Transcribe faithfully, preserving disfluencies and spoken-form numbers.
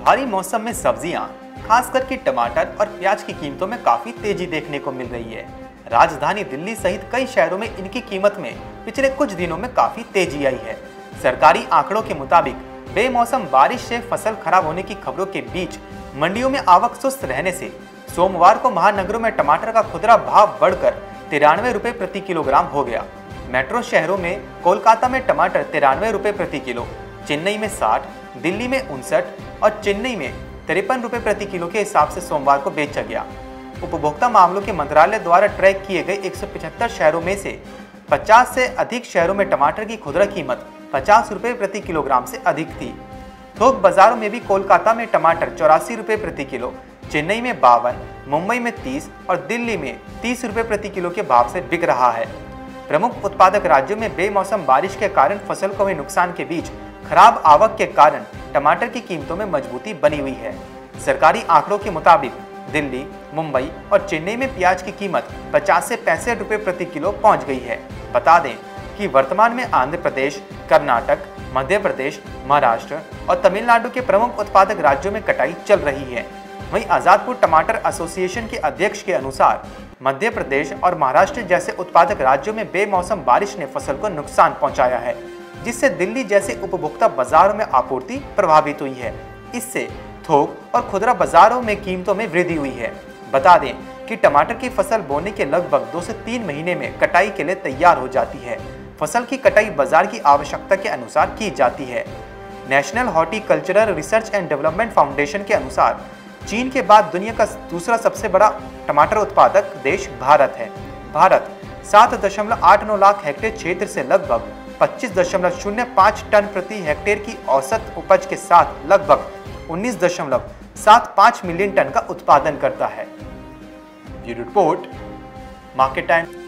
भारी मौसम में सब्जियां, खास करके टमाटर और प्याज की कीमतों में काफी तेजी देखने को मिल रही है। राजधानी दिल्ली सहित कई शहरों में इनकी कीमत में पिछले कुछ दिनों में काफी तेजी आई है। सरकारी आंकड़ों के मुताबिक बेमौसम बारिश से फसल खराब होने की खबरों के बीच मंडियों में आवक सुस्त रहने से सोमवार को महानगरों में टमाटर का खुदरा भाव बढ़कर तिरानवे रुपए प्रति किलोग्राम हो गया। मेट्रो शहरों में कोलकाता में टमाटर तिरानवे रुपए प्रति किलो, चेन्नई में साठ, दिल्ली में उनसठ और चेन्नई में तिरपन रुपए प्रति किलो के हिसाब से सोमवार को बेचा गया। उपभोक्ता मामलों के मंत्रालय द्वारा ट्रैक किए गए एक सौ पचहत्तर शहरों में से पचास से अधिक शहरों में टमाटर की खुदरा कीमत पचास रुपए प्रति किलोग्राम से अधिक थी। थोक बाजारों में भी कोलकाता में टमाटर चौरासी रुपए प्रति किलो, चेन्नई में बावन, मुंबई में तीस और दिल्ली में तीस रुपए प्रति किलो के भाव से बिक रहा है। प्रमुख उत्पादक राज्यों में बेमौसम बारिश के कारण फसल को हुए नुकसान के बीच खराब आवक के कारण टमाटर की कीमतों में मजबूती बनी हुई है। सरकारी आंकड़ों के मुताबिक दिल्ली, मुंबई और चेन्नई में प्याज की कीमत पचास से पैंसठ रुपए प्रति किलो पहुंच गई है। बता दें कि वर्तमान में आंध्र प्रदेश, कर्नाटक, मध्य प्रदेश, महाराष्ट्र और तमिलनाडु के प्रमुख उत्पादक राज्यों में कटाई चल रही है। वहीं आजादपुर टमाटर एसोसिएशन के अध्यक्ष के अनुसार मध्य प्रदेश और महाराष्ट्र जैसे उत्पादक राज्यों में बेमौसम बारिश ने फसल को नुकसान पहुंचाया है, जिससे दिल्ली जैसे उपभोक्ता बाजारों में आपूर्ति प्रभावित हुई है। इससे थोक और खुदरा बाजारों में कीमतों में वृद्धि हुई है। बता दें कि टमाटर की फसल बोने के लगभग दो से तीन महीने में कटाई के लिए तैयार हो जाती है। फसल की कटाई बाजार की आवश्यकता के अनुसार की जाती है। National Horticultural Research and Development Foundation के अनुसार चीन के बाद दुनिया का दूसरा सबसे बड़ा टमाटर उत्पादक देश भारत है। भारत सात दशमलव आठ नौ लाख हेक्टेयर क्षेत्र से लगभग पच्चीस दशमलव शून्य पाँच टन प्रति हेक्टेयर की औसत उपज के साथ लगभग उन्नीस दशमलव सात पाँच मिलियन टन का उत्पादन करता है। ये रिपोर्ट मार्केट टाइम।